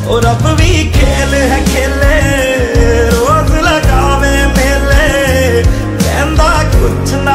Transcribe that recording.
और अब भी खेल है खेले, रोज लगावे मेले, कहंदा कुछ